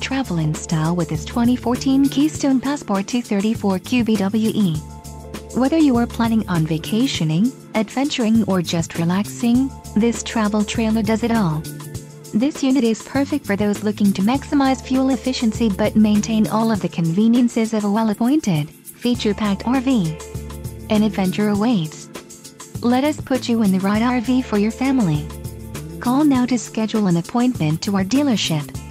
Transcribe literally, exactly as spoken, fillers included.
travel in style with this twenty fourteen Keystone Passport two thirty-four Q B W E. Whether you are planning on vacationing, adventuring or just relaxing, this travel trailer does it all. This unit is perfect for those looking to maximize fuel efficiency but maintain all of the conveniences of a well-appointed, feature-packed R V. An adventure awaits. Let us put you in the right R V for your family. Call now to schedule an appointment to our dealership.